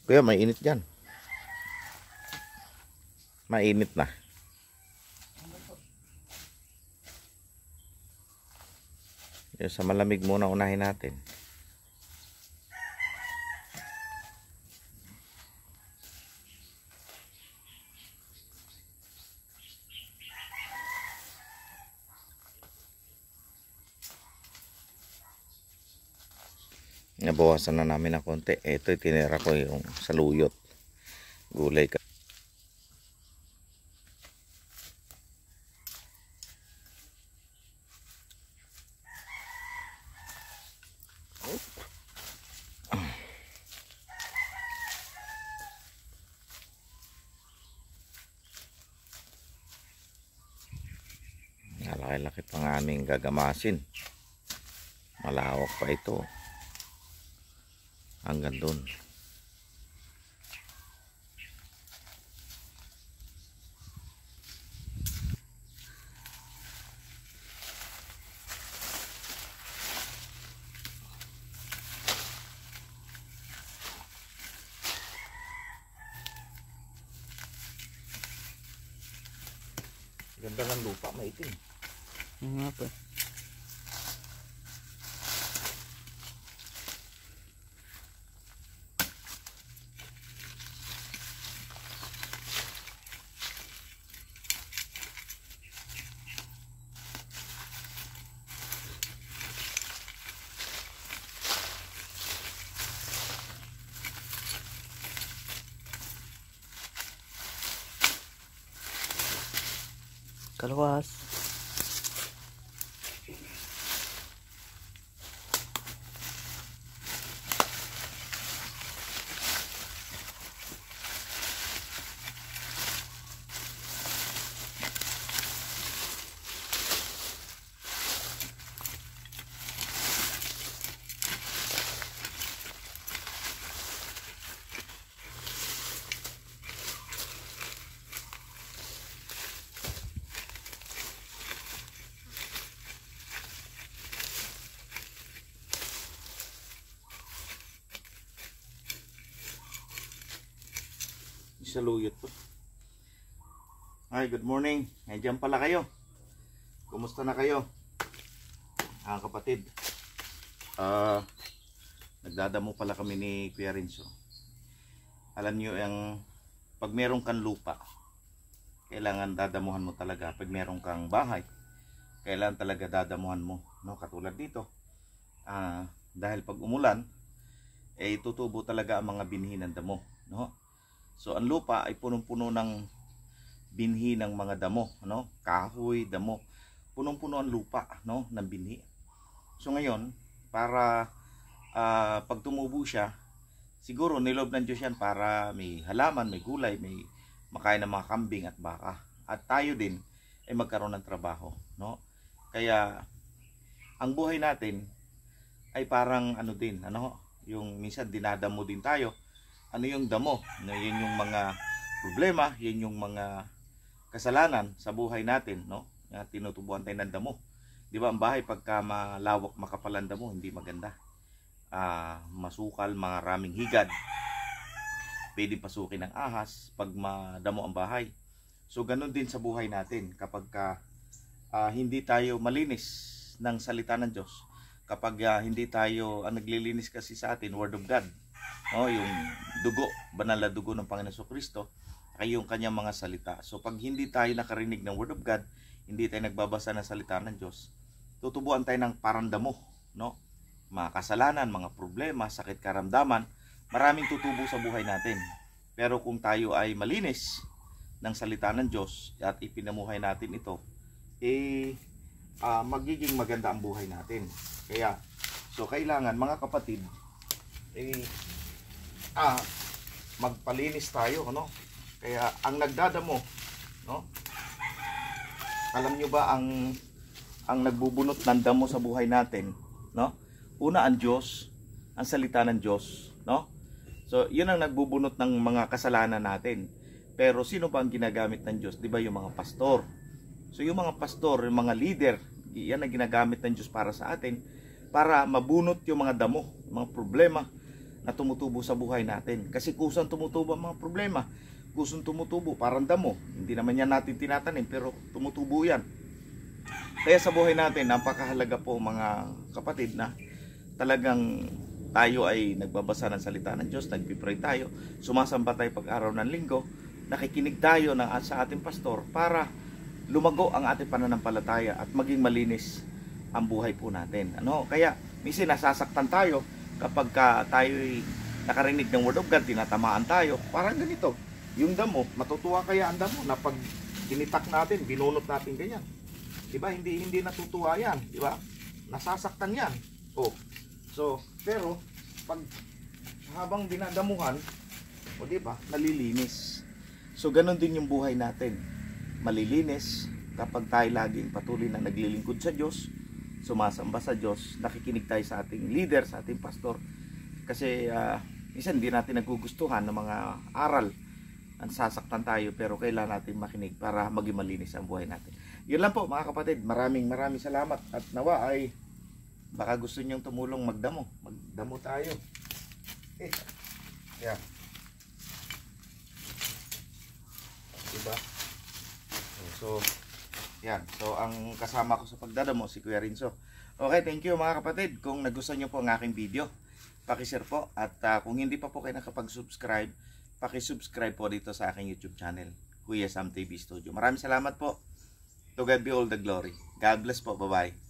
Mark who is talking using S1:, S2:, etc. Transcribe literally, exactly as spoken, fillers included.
S1: Kuya, mainit dyan. Mainit na. Yung sa malamig muna unahin natin. Nabawasan na namin ng konti. Ito tinira ko yung saluyot. Gulay ka. Malaki-laki pang aming gagamasin. Malawak pa ito. Hanggang doon. Ganda ng lupa, maitim.
S2: Yung nga po. Kalawas.
S1: Saluyot po. Hi, good morning. Nandiyan pala kayo. Kumusta na kayo? Ah, kapatid. Ah, uh, nagdadamo pala kami ni Kuya Renzo. Alam niyo yung pag meron kang lupa, kailangan dadamuhan mo talaga. Pag meron kang bahay, kailangan talaga dadamuhan mo, no? Katulad dito. Ah, uh, dahil pag umulan, eh tutubo talaga ang mga binhi ng damo, no? So ang lupa ay punong-puno ng binhi ng mga damo, no? Kahoy, damo. Punong-puno ang lupa, no, ng binhi. So ngayon, para uh, pag tumubo siya, siguro nilob ng Diyos yan para may halaman, may gulay, may makain ng mga kambing at baka. At tayo din ay magkaroon ng trabaho, no? Kaya ang buhay natin ay parang ano din, ano, yung minsan dinadamo din tayo. Ano yung damo? No, yun yung mga problema, yun yung mga kasalanan sa buhay natin, no? Yung tinutubuan tayo ng damo. Di ba ang bahay pagka malawak, makapal ang damo, hindi maganda. Uh, masukal, maraming higad. Pwede pasukin ng ahas pag madamo ang bahay. So ganun din sa buhay natin kapag ka, uh, hindi tayo malinis ng salita ng Diyos. Kapag uh, hindi tayo, ang naglilinis kasi sa atin, Word of God. Oh, yung dugo, banal na dugo ng Panginoon Jesucristo, ay yung kanyang mga salita. So pag hindi tayo nakarinig ng Word of God, hindi tayo nagbabasa ng salita ng Diyos, tutubuan tayo ng parang damo, no? Mga kasalanan, mga problema, sakit karamdaman, maraming tutubo sa buhay natin. Pero kung tayo ay malinis ng salita ng Diyos at ipinamuhay natin ito, eh uh, magiging maganda ang buhay natin. Kaya, so kailangan mga kapatid, eh ah, magpalinis tayo, no? Kaya ang nagdadamo, no? Alam nyo ba ang ang nagbubunot ng damo sa buhay natin, no? Una ang Diyos, ang salita ng Diyos, no? So, 'yun ang nagbubunot ng mga kasalanan natin. Pero sino ba ang ginagamit ng Diyos? 'Di ba yung mga pastor? So, yung mga pastor, yung mga leader, 'yan ang ginagamit ng Diyos para sa atin para mabunot yung mga damo, mga problema na tumutubo sa buhay natin. Kasi kusang tumutubo ang mga problema. Kusang tumutubo, parang damo. Hindi naman yan natin tinatanim, pero tumutubo yan. Kaya sa buhay natin, napakahalaga po mga kapatid na talagang tayo ay nagbabasa ng salita ng Diyos, nagpipray tayo, sumasamba tayo pag-araw ng linggo, nakikinig tayo ng, sa ating pastor para lumago ang ating pananampalataya at maging malinis ang buhay po natin. Ano? Kaya minsan nasasaktan tayo kapag ka tayo nakarinig ng word of God, tinatamaan tayo. Parang ganito, yung damo, matutuwa kaya ang damo na pag ginitak natin, binunot natin ganyan. Diba? Hindi hindi natutuwa yan, diba? Nasasaktan yan. Oh. So, pero pag habang dinadamuhan, o diba, nalilinis. So, ganun din yung buhay natin. Malilinis kapag tayo laging patuloy na naglilingkod sa Diyos, sumasamba sa Diyos, nakikinig tayo sa ating leader, sa ating pastor. Kasi uh, minsan hindi natin nagugustuhan ng mga aral. Ang sasaktan tayo, pero kailangan natin makinig para maging malinis ang buhay natin. Yun lang po mga kapatid, maraming maraming salamat at nawa ay baka gusto nyong tumulong magdamo. Magdamo tayo. Eh, yeah. Diba? So, yan. So, ang kasama ko sa pagdadamo, si Kuya Rinzo. Okay, thank you mga kapatid. Kung nagustuhan nyo po ang aking video, pakishare po. At uh, kung hindi pa po kayo nakapag-subscribe, pakisubscribe po dito sa aking YouTube channel, Kuya Sam T V Studio. Maraming salamat po. To God be all the glory. God bless po. Bye-bye.